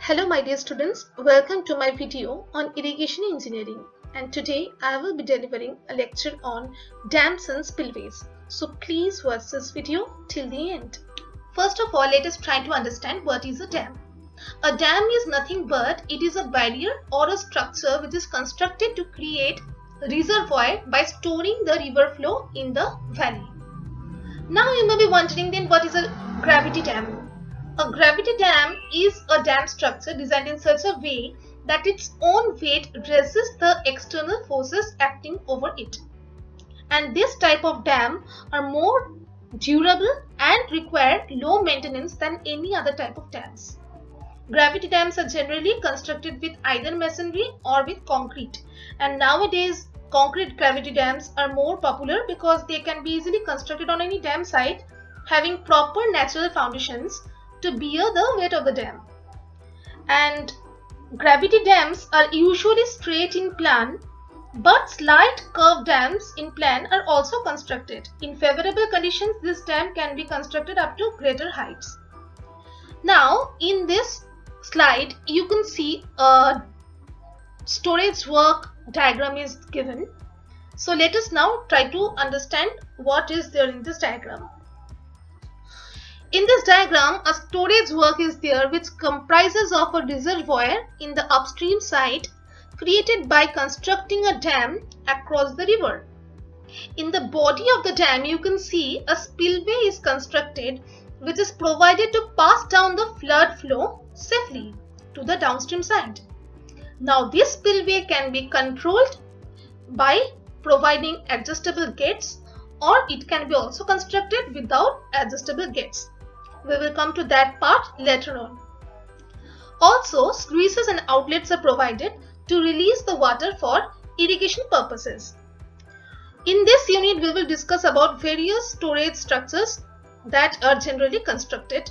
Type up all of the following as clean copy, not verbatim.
Hello my dear students, welcome to my video on irrigation engineering, and today I will be delivering a lecture on dams and spillways. So please watch this video till the end. First of all, let us try to understand what is a dam. A dam is nothing but it is a barrier or a structure which is constructed to create a reservoir by storing the river flow in the valley. Now you may be wondering then what is a gravity dam? A gravity dam is a dam structure designed in such a way that its own weight resists the external forces acting over it. And this type of dam are more durable and require low maintenance than any other type of dams. Gravity dams are generally constructed with either masonry or with concrete. And nowadays, concrete gravity dams are more popular because they can be easily constructed on any dam site having proper natural foundations to bear the weight of the dam. And gravity dams are usually straight in plan, but slight curved dams in plan are also constructed. In favorable conditions, this dam can be constructed up to greater heights. Now, in this slide, you can see a storage work diagram is given. So let us now try to understand what is there in this diagram. In this diagram, a storage work is there which comprises of a reservoir in the upstream side created by constructing a dam across the river. In the body of the dam, you can see a spillway is constructed which is provided to pass down the flood flow safely to the downstream side. Now this spillway can be controlled by providing adjustable gates, or it can be also constructed without adjustable gates. We will come to that part later on. Also, sluices and outlets are provided to release the water for irrigation purposes. In this unit, we will discuss about various storage structures that are generally constructed.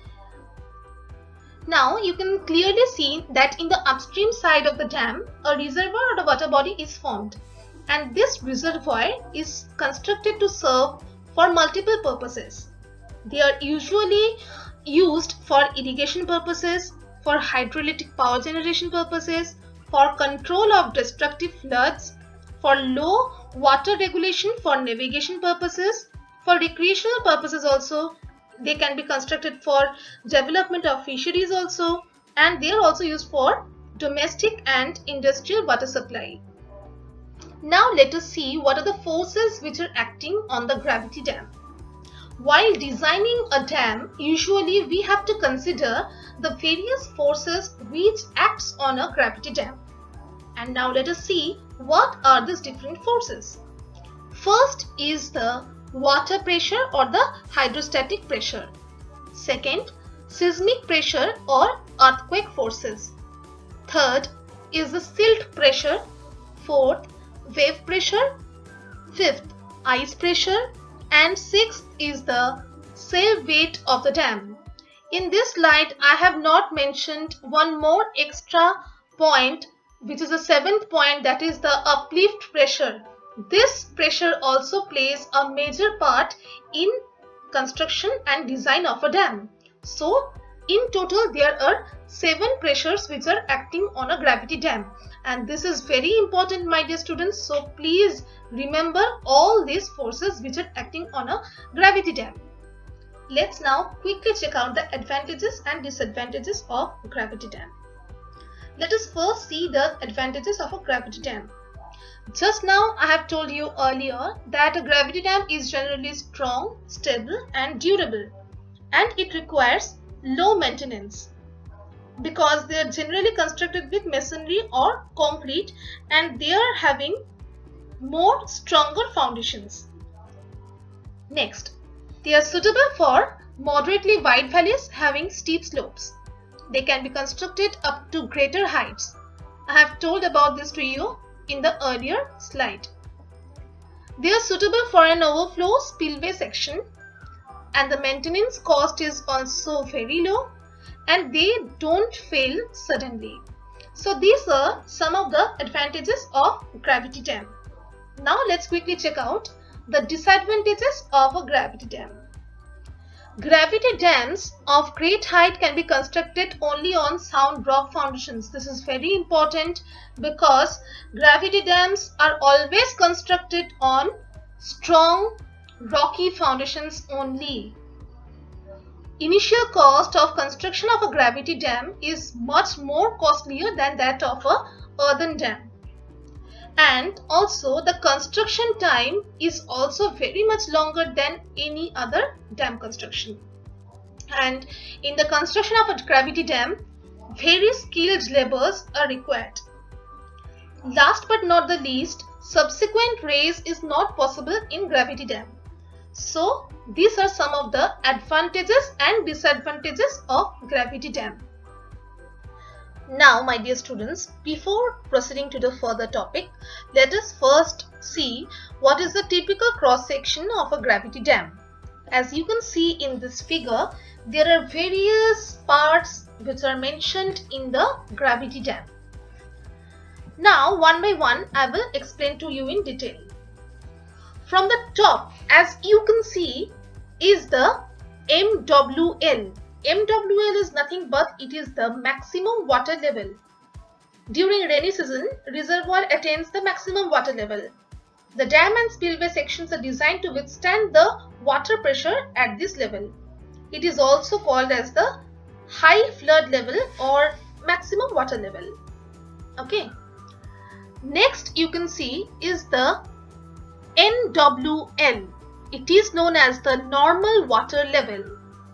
Now, you can clearly see that in the upstream side of the dam, a reservoir or a water body is formed. And this reservoir is constructed to serve for multiple purposes. They are usually used for irrigation purposes, for hydroelectric power generation purposes, for control of destructive floods, for low water regulation for navigation purposes, for recreational purposes also. They can be constructed for development of fisheries also, and they are also used for domestic and industrial water supply. Now let us see what are the forces which are acting on the gravity dam. While designing a dam, usually we have to consider the various forces which acts on a gravity dam. And now let us see what are these different forces. First is the water pressure or the hydrostatic pressure. Second, seismic pressure or earthquake forces. Third is the silt pressure. Fourth, wave pressure. Fifth, ice pressure. And sixth is the sail weight of the dam. In this slide, I have not mentioned one more extra point, which is the seventh point, that is the uplift pressure. This pressure also plays a major part in construction and design of a dam. So, in total, there are 7 pressures which are acting on a gravity dam. And this is very important, my dear students. So please remember all these forces which are acting on a gravity dam. Let's now quickly check out the advantages and disadvantages of gravity dam. Let us first see the advantages of a gravity dam. Just now I have told you earlier that a gravity dam is generally strong, stable and durable, and it requires low maintenance, because they are generally constructed with masonry or concrete and they are having more stronger foundations. Next, they are suitable for moderately wide valleys having steep slopes. They can be constructed up to greater heights. I have told about this to you in the earlier slide. They are suitable for an overflow spillway section, and the maintenance cost is also very low, and they don't fail suddenly. So these are some of the advantages of gravity dam. Now let's quickly check out the disadvantages of a gravity dam. Gravity dams of great height can be constructed only on sound rock foundations. This is very important because gravity dams are always constructed on strong rocky foundations only. Initial cost of construction of a gravity dam is much more costlier than that of a earthen dam. And also the construction time is also very much longer than any other dam construction. And in the construction of a gravity dam, very skilled laborers are required. Last but not the least, subsequent raise is not possible in gravity dam. So these are some of the advantages and disadvantages of gravity dam. Now, my dear students, before proceeding to the further topic, let us first see what is the typical cross section of a gravity dam. As you can see in this figure, there are various parts which are mentioned in the gravity dam. Now, one by one, I will explain to you in detail. From the top, as you can see, is the MWL. MWL is nothing but it is the maximum water level. During rainy season, reservoir attains the maximum water level. The dam and spillway sections are designed to withstand the water pressure at this level. It is also called as the high flood level or maximum water level. Okay. Next you can see is the NWL. It is known as the normal water level.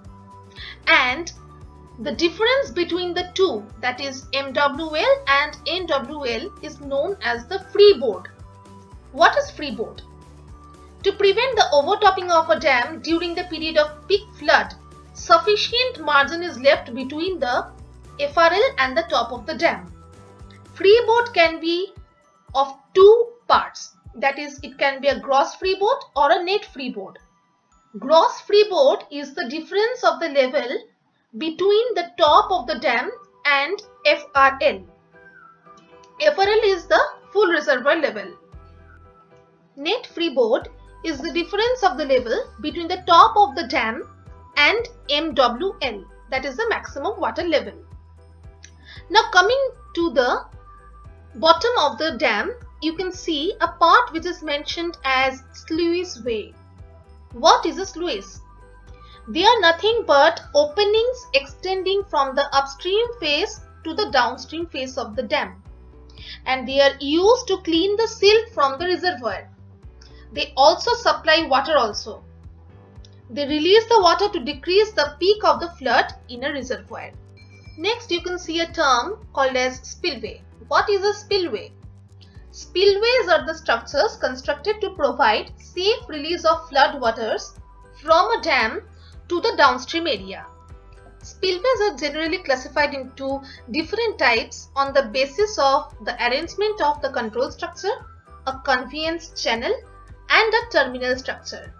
And the difference between the two, that is MWL and NWL, is known as the freeboard. What is freeboard? To prevent the overtopping of a dam during the period of peak flood, sufficient margin is left between the FRL and the top of the dam. Freeboard can be of two parts, that is, it can be a gross freeboard or a net freeboard. Gross freeboard is the difference of the level between the top of the dam and FRL. FRL is the full reservoir level. Net freeboard is the difference of the level between the top of the dam and MWL, that is the maximum water level. Now coming to the bottom of the dam, you can see a part which is mentioned as sluice way. What is a sluice? They are nothing but openings extending from the upstream face to the downstream face of the dam, and they are used to clean the silt from the reservoir. They also supply water also. They release the water to decrease the peak of the flood in a reservoir. Next you can see a term called as spillway. What is a spillway? Spillways are the structures constructed to provide safe release of flood waters from a dam to the downstream area. Spillways are generally classified into different types on the basis of the arrangement of the control structure, a conveyance channel, and a terminal structure.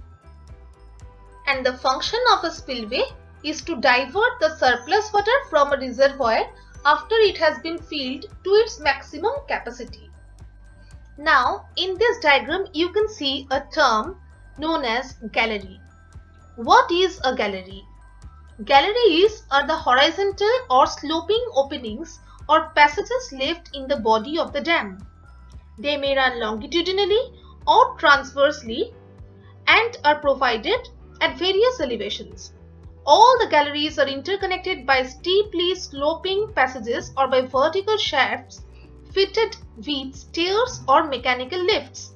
And the function of a spillway is to divert the surplus water from a reservoir after it has been filled to its maximum capacity. Now, in this diagram, you can see a term known as gallery. What is a gallery? Galleries are the horizontal or sloping openings or passages left in the body of the dam. They may run longitudinally or transversely and are provided at various elevations. All the galleries are interconnected by steeply sloping passages or by vertical shafts fitted with stairs or mechanical lifts.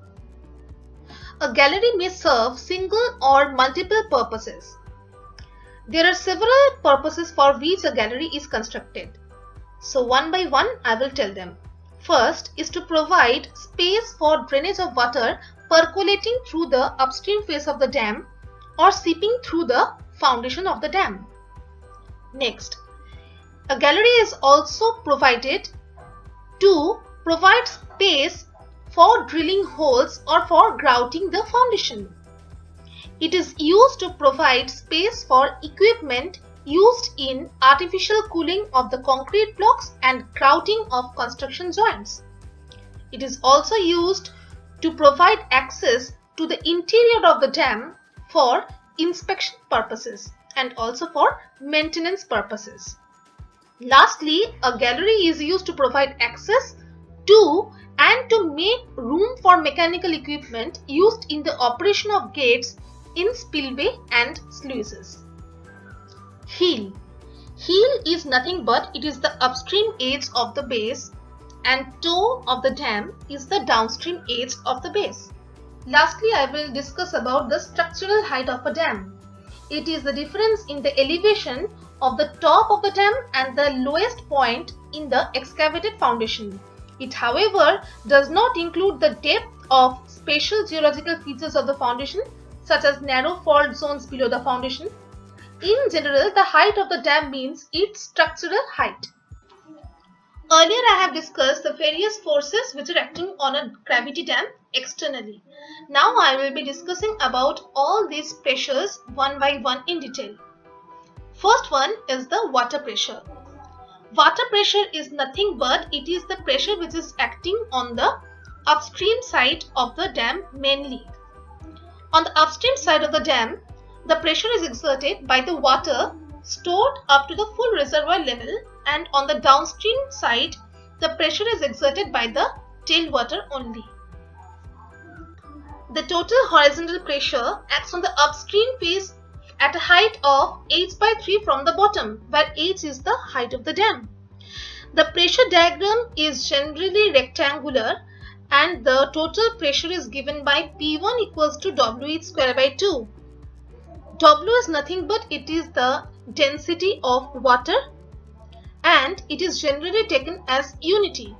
A gallery may serve single or multiple purposes. There are several purposes for which a gallery is constructed. So one by one I will tell them. First is to provide space for drainage of water percolating through the upstream face of the dam or seeping through the foundation of the dam. Next, a gallery is also provided to provide space for drilling holes or for grouting the foundation. It is used to provide space for equipment used in artificial cooling of the concrete blocks and grouting of construction joints. It is also used to provide access to the interior of the dam for inspection purposes and also for maintenance purposes. Lastly, a gallery is used to provide access to and to make room for mechanical equipment used in the operation of gates in spillway and sluices. Heel. Heel is nothing but it is the upstream edge of the base, and toe of the dam is the downstream edge of the base. Lastly, I will discuss about the structural height of a dam. It is the difference in the elevation of the top of the dam and the lowest point in the excavated foundation. It, however, does not include the depth of special geological features of the foundation, such as narrow fault zones below the foundation. In general, the height of the dam means its structural height. Earlier, I have discussed the various forces which are acting on a gravity dam externally. Now, I will be discussing about all these pressures one by one in detail. First one is the water pressure. Water pressure is nothing but it is the pressure which is acting on the upstream side of the dam mainly. On the upstream side of the dam, the pressure is exerted by the water stored up to the full reservoir level, and on the downstream side, the pressure is exerted by the tailwater only. The total horizontal pressure acts on the upstream face at a height of h/3 from the bottom, where h is the height of the dam. The pressure diagram is generally rectangular, and the total pressure is given by P1 equals to WH square by 2. W is nothing but it is the density of water, and it is generally taken as unity.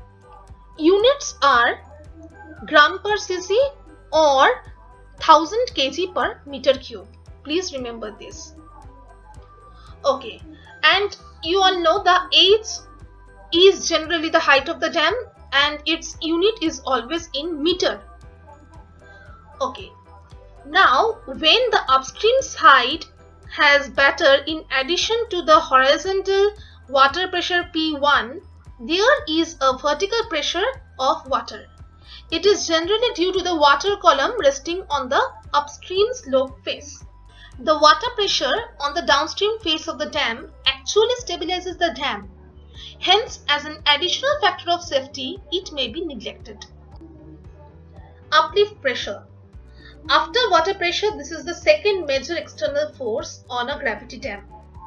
Units are gram per cc or 1000 kg per meter cube. Please remember this. Okay, and you all know the h is generally the height of the dam and its unit is always in meter. Okay, now when the upstream side has batter in addition to the horizontal water pressure P1, there is a vertical pressure of water. It is generally due to the water column resting on the upstream slope face. The water pressure on the downstream face of the dam actually stabilizes the dam. Hence, as an additional factor of safety, it may be neglected. Uplift pressure. After water pressure, this is the second major external force on a gravity dam.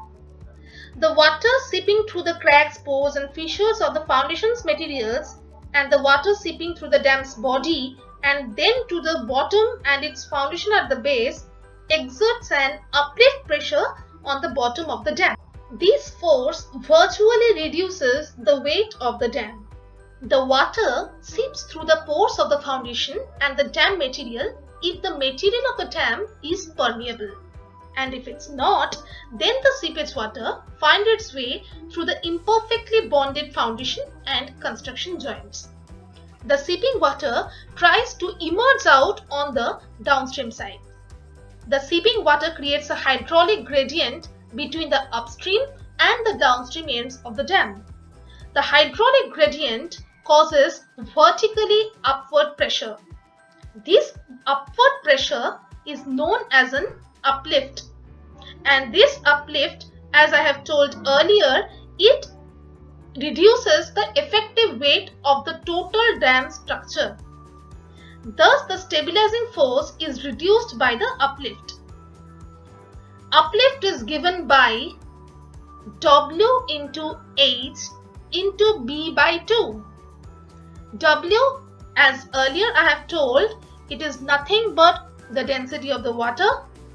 The water seeping through the cracks, pores and fissures of the foundation's materials, and the water seeping through the dam's body and then to the bottom and its foundation at the base exerts an uplift pressure on the bottom of the dam. This force virtually reduces the weight of the dam. The water seeps through the pores of the foundation and the dam material if the material of the dam is permeable. And if it's not, then the seepage water finds its way through the imperfectly bonded foundation and construction joints. The seeping water tries to emerge out on the downstream side. The seeping water creates a hydraulic gradient between the upstream and the downstream ends of the dam. The hydraulic gradient causes vertically upward pressure. This upward pressure is known as an uplift, and this uplift, as I have told earlier, it reduces the effective weight of the total dam structure. Thus, the stabilizing force is reduced by the uplift. Uplift is given by W into H into B by 2. W, as earlier I have told, it is nothing but the density of the water.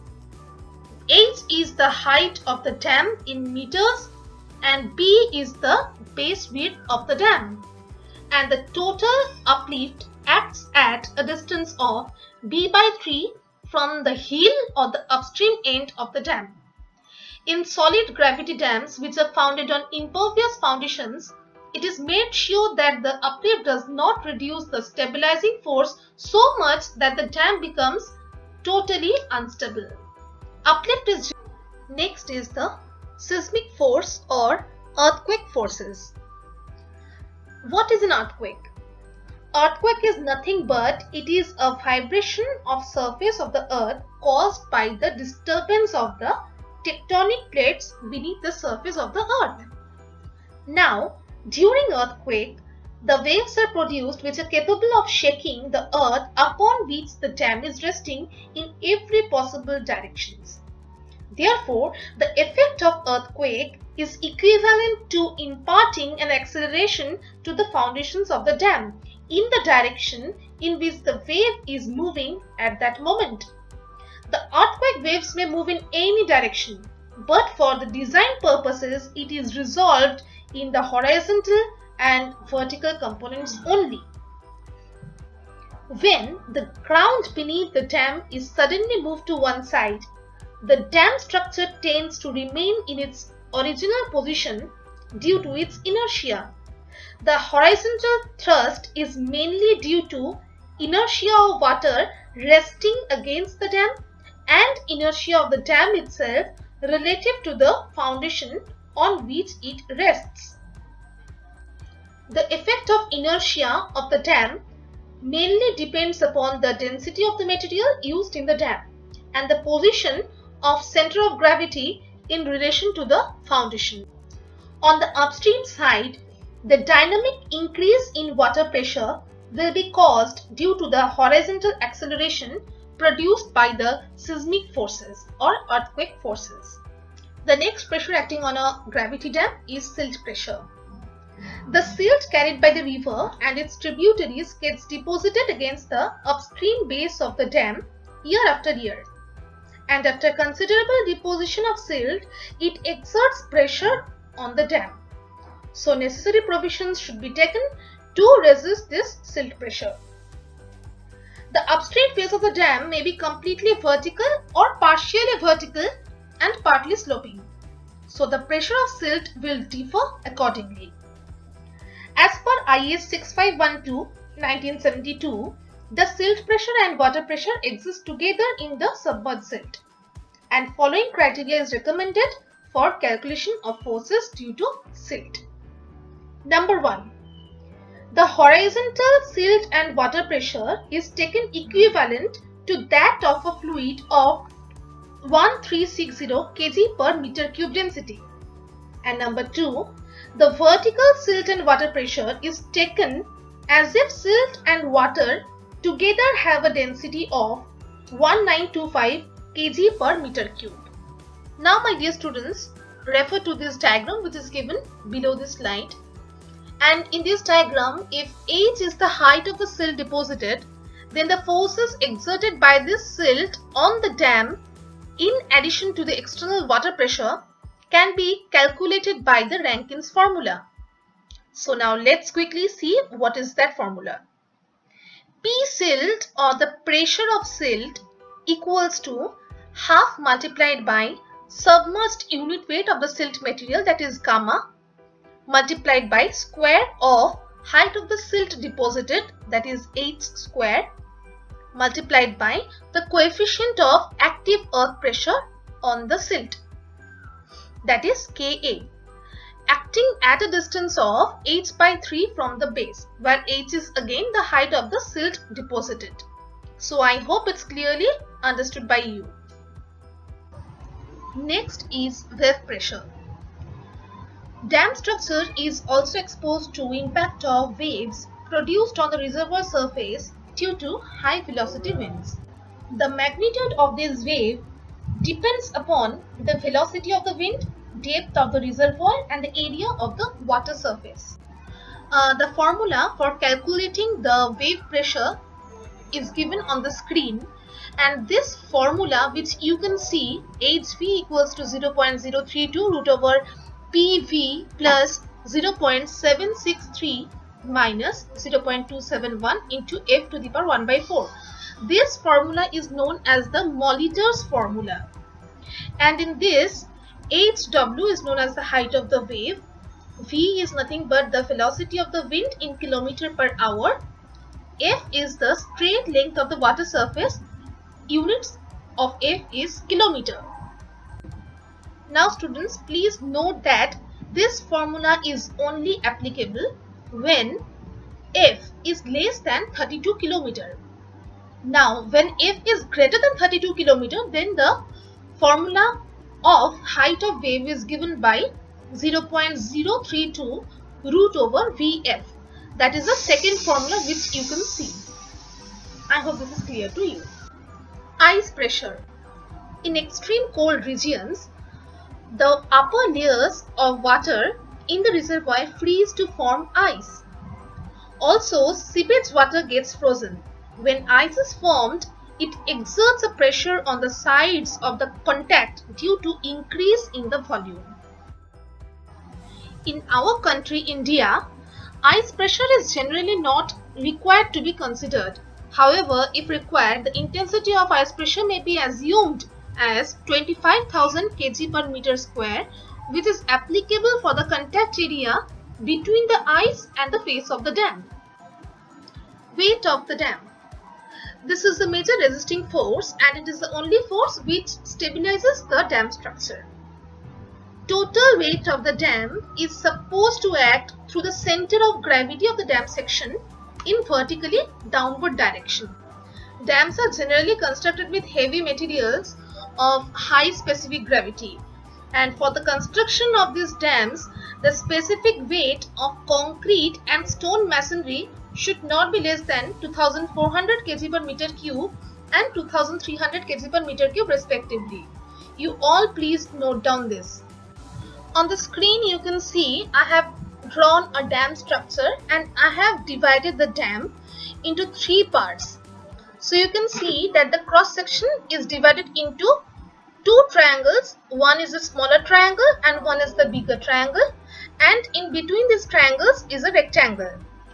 H is the height of the dam in meters, and B is the base width of the dam. And the total uplift acts at a distance of B by 3 from the heel or the upstream end of the dam. In solid gravity dams which are founded on impervious foundations, it is made sure that the uplift does not reduce the stabilizing force so much that the dam becomes totally unstable. Uplift is next is the seismic force or earthquake forces. What is an earthquake? earthquake is nothing but it is a vibration of surface of the earth caused by the disturbance of the tectonic plates beneath the surface of the earth. Now, during earthquake, the waves are produced which are capable of shaking the earth upon which the dam is resting in every possible directions. Therefore, the effect of earthquake is equivalent to imparting an acceleration to the foundations of the dam in the direction in which the wave is moving at that moment. The earthquake waves may move in any direction, but for the design purposes, it is resolved in the horizontal and vertical components only. When the ground beneath the dam is suddenly moved to one side, the dam structure tends to remain in its original position due to its inertia. The horizontal thrust is mainly due to inertia of water resting against the dam and inertia of the dam itself relative to the foundation on which it rests. The effect of inertia of the dam mainly depends upon the density of the material used in the dam and the position of center of gravity in relation to the foundation. On the upstream side, the dynamic increase in water pressure will be caused due to the horizontal acceleration produced by the seismic forces or earthquake forces. The next pressure acting on a gravity dam is silt pressure. The silt carried by the river and its tributaries gets deposited against the upstream base of the dam year after year. And after considerable deposition of silt, it exerts pressure on the dam. So necessary provisions should be taken to resist this silt pressure. The upstream face of the dam may be completely vertical or partially vertical and partly sloping. So the pressure of silt will differ accordingly. As per IS 6512-1972, the silt pressure and water pressure exist together in the submerged silt, and following criteria is recommended for calculation of forces due to silt. Number 1. The horizontal silt and water pressure is taken equivalent to that of a fluid of 1360 kg per meter cube density. And number 2. The vertical silt and water pressure is taken as if silt and water together have a density of 1925 kg per meter cube. Now my dear students, refer to this diagram which is given below this slide. And in this diagram, if h is the height of the silt deposited, then the forces exerted by this silt on the dam in addition to the external water pressure can be calculated by the Rankine's formula. So now let's quickly see what is that formula. P silt or the pressure of silt equals to half multiplied by submerged unit weight of the silt material, that is gamma, multiplied by square of height of the silt deposited, that is h square, multiplied by the coefficient of active earth pressure on the silt, that is Ka, acting at a distance of h by 3 from the base, where h is again the height of the silt deposited. So I hope it's clearly understood by you. Next is wave pressure. Dam structure is also exposed to impact of waves produced on the reservoir surface due to high velocity winds. The magnitude of this wave depends upon the velocity of the wind, depth of the reservoir and the area of the water surface. The formula for calculating the wave pressure is given on the screen, and this formula, which you can see, hv equals to 0.032 root over pv plus 0.763 minus 0.271 into f to the power 1 by 4. This formula is known as the Molitor's formula, and in this hw is known as the height of the wave, v is nothing but the velocity of the wind in kilometer per hour, f is the straight length of the water surface, units of f is kilometer. Now students, please note that this formula is only applicable when F is less than 32 km. Now, when F is greater than 32 km, then the formula of height of wave is given by 0.032 root over Vf. That is the second formula which you can see. I hope this is clear to you. Ice pressure. In extreme cold regions, the upper layers of water in the reservoir freeze to form ice. Also, seepage water gets frozen. When ice is formed, it exerts a pressure on the sides of the contact due to increase in the volume. In our country, India, ice pressure is generally not required to be considered. However, if required, the intensity of ice pressure may be assumed as 25,000 kg per meter square, which is applicable for the contact area between the ice and the face of the dam. Weight of the dam. This is the major resisting force and it is the only force which stabilizes the dam structure. Total weight of the dam is supposed to act through the center of gravity of the dam section in vertically downward direction. Dams are generally constructed with heavy materials of high specific gravity, and for the construction of these dams, the specific weight of concrete and stone masonry should not be less than 2400 kg per meter cube and 2300 kg per meter cube respectively. You all please note down this. On the screen you can see I have drawn a dam structure and I have divided the dam into three parts. So you can see that the cross section is divided into two triangles. One is a smaller triangle and one is the bigger triangle, and in between these triangles is a rectangle.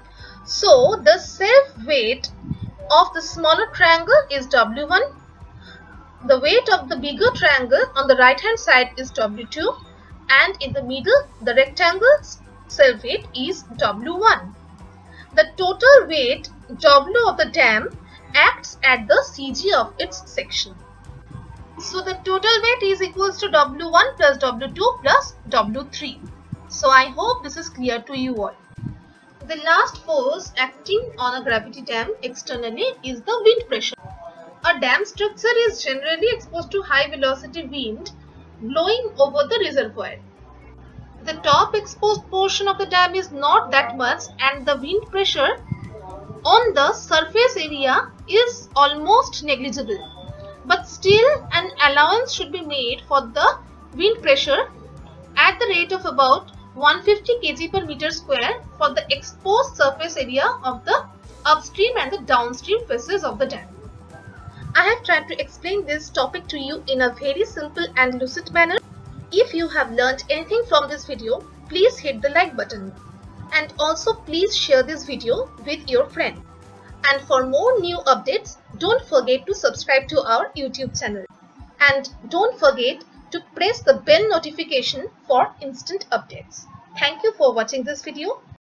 So the self weight of the smaller triangle is W1. The weight of the bigger triangle on the right hand side is W2, and in the middle the rectangle's self weight is W1. The total weight W of the dam acts at the CG of its section. So the total weight is equals to W1 plus W2 plus W3. So I hope this is clear to you all. The last force acting on a gravity dam externally is the wind pressure. A dam structure is generally exposed to high velocity wind blowing over the reservoir. The top exposed portion of the dam is not that much and the wind pressure on the surface area is almost negligible. But still an allowance should be made for the wind pressure at the rate of about 150 kg per meter square for the exposed surface area of the upstream and the downstream faces of the dam. I have tried to explain this topic to you in a very simple and lucid manner. If you have learnt anything from this video, please hit the like button. And also please share this video with your friend. And for more new updates, don't forget to subscribe to our YouTube channel. And don't forget to press the bell notification for instant updates. Thank you for watching this video.